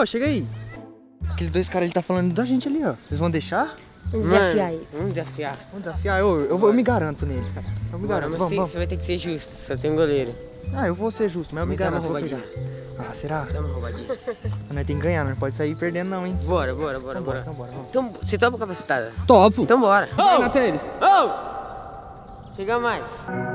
Ô, chega aí. Aqueles dois caras, ele tá falando da gente ali, ó. Vocês vão deixar? Vamos desafiar eles. Vamos desafiar. Vamos desafiar? Eu me garanto neles, cara. Eu me garanto. Mas você vai ter que ser justo, só tem goleiro. Ah, eu vou ser justo, mas eu me garanto. Dá uma roubadinha. Ah, será? Dá uma roubadinha. Nós tem que ganhar, não pode sair perdendo não, hein? Bora. Então bora, vamos. Então, você topa capacitada? Topo. Então bora. Vai na eles. Chega mais.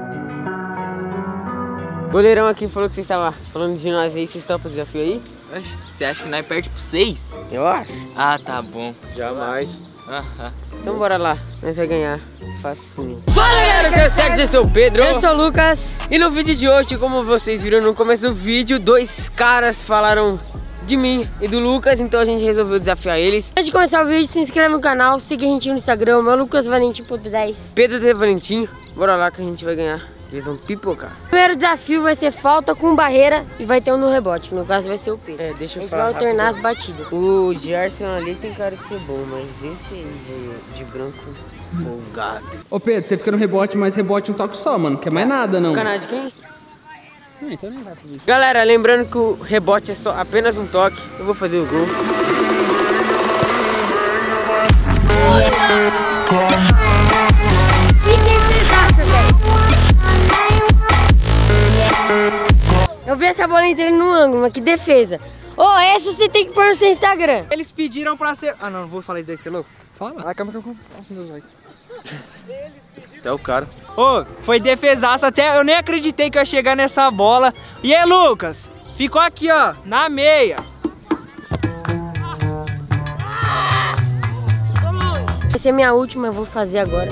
Goleirão aqui falou que você estava falando de nós aí, vocês topam o desafio aí? Oxe, você acha que nós perde por 6? Eu acho. Ah, tá bom. Jamais. Então bora lá, nós vamos ganhar facinho. Fala galera, eu sou o Sérgio, eu sou o Pedro. Eu sou o Lucas. E no vídeo de hoje, como vocês viram no começo do vídeo, dois caras falaram de mim e do Lucas, então a gente resolveu desafiar eles. Antes de começar o vídeo, se inscreve no canal, siga a gente no Instagram, meu LucasValentim.10. Pedro de Valentim, bora lá que a gente vai ganhar. Eles vão pipocar. O primeiro desafio vai ser falta com barreira e vai ter um no rebote, no caso vai ser o Pedro. Deixa eu a gente falar vai alternar rápido. as batidas. O Gerson ali tem cara de ser bom, mas esse aí de branco folgado. Ô Pedro, você fica no rebote, mas rebote um toque só, mano. Quer mais nada, não. O canal de quem? Então nem vai pro vídeo. Galera, lembrando que o rebote é só apenas um toque. Eu vou fazer o gol. Eu vi essa bola entrando no ângulo, mas que defesa. Essa você tem que pôr no seu Instagram. Eles pediram pra ser... Ah, não vou falar isso daí, você é louco? Fala. Ah, calma. Nossa, meus olhos. Até o cara. Foi defesaço, até eu nem acreditei que eu ia chegar nessa bola. E aí, Lucas? Ficou aqui, ó, na meia. Essa é minha última, eu vou fazer agora.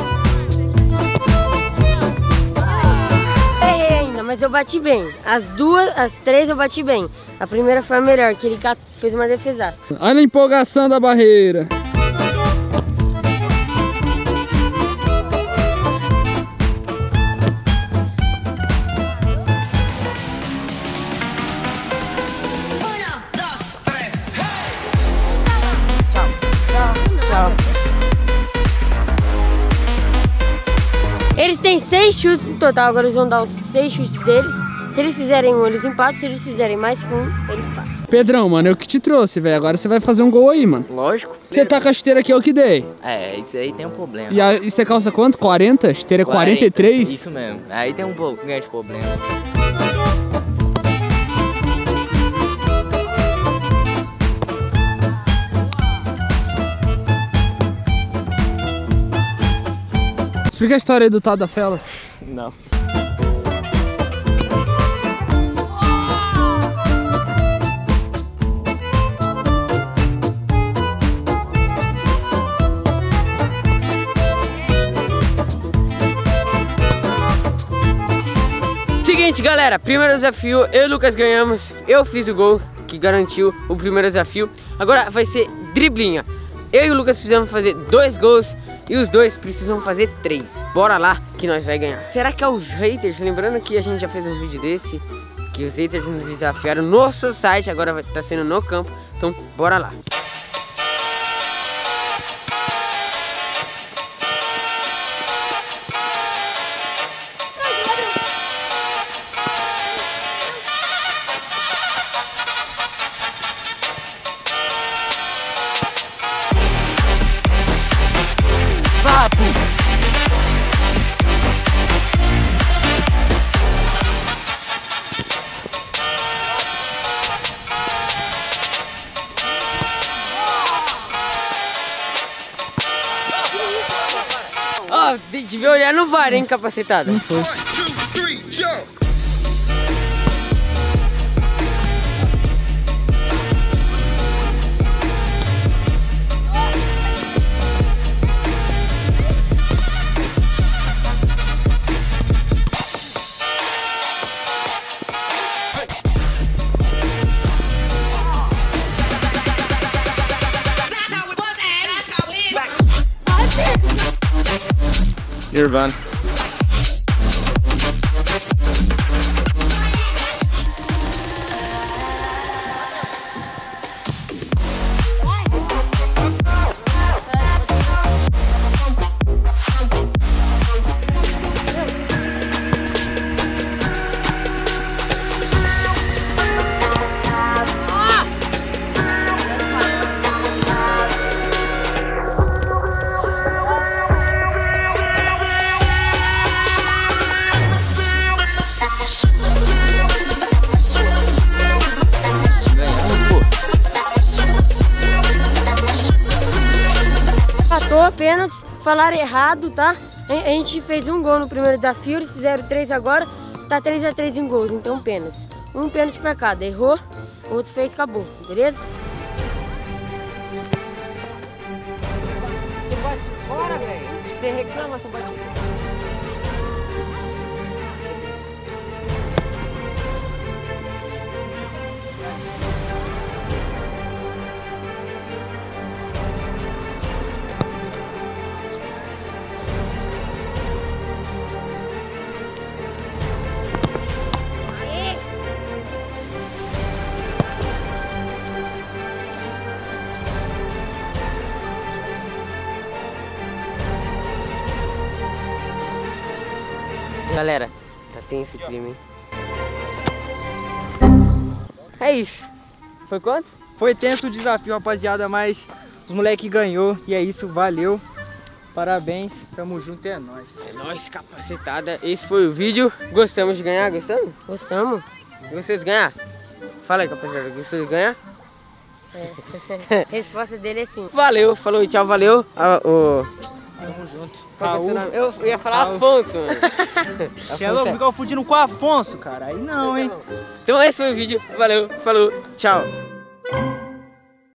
Errei ainda, mas eu bati bem. As três eu bati bem. A primeira foi a melhor, que ele fez uma defesaça. Olha a empolgação da barreira. Eles têm 6 chutes no total, agora eles vão dar os 6 chutes deles. Se eles fizerem um, eles empatam. Se eles fizerem mais que um, eles passam. Pedrão, mano, eu que te trouxe, velho. Agora você vai fazer um gol aí, mano. Lógico. Você tá com a chuteira aqui, eu que dei. É, isso aí tem um problema. E você calça quanto? 40? Chuteira 43? Isso mesmo. Aí tem um pouquinho de problema. Explica a história aí do tal da Felas. Não. Seguinte, galera, primeiro desafio, eu e o Lucas ganhamos. Eu fiz o gol que garantiu o primeiro desafio. Agora vai ser driblinha. Eu e o Lucas precisamos fazer 2 gols e os dois precisam fazer 3. Bora lá que nós vai ganhar. Será que é os haters? Lembrando que a gente já fez um vídeo desse, que os haters nos desafiaram no nosso site, agora vai estar sendo no campo. Então, bora lá. Devia olhar no VAR, hein, capacitada. Não foi. Nirvana. errou pênaltis, falaram errado, tá? A gente fez um gol no primeiro desafio, eles fizeram 3 agora, tá 3-3 em gols, então pênaltis. Um pênalti pra cada, errou, o outro fez, acabou, beleza? Você bate fora, velho. Você reclama, você bate fora. Galera, tá tenso o clima, hein? É isso. Foi quanto? Foi tenso o desafio, rapaziada, mas os moleque ganhou e é isso, valeu. Parabéns, tamo junto, é nóis. É nóis, capacitada. Esse foi o vídeo. Gostamos de ganhar, gostamos? Gostamos? Gostou de ganhar? Fala aí, capacitada, gostou de ganhar? A resposta dele é sim. Valeu, falou, tchau, valeu. Tamo junto. Qual que é o seu Raul. nome? Eu ia falar Raul. Afonso, mano. Você é louco? Ficou fudindo com o Afonso, cara. Aí não, hein? Então esse foi o vídeo. Valeu, falou, tchau.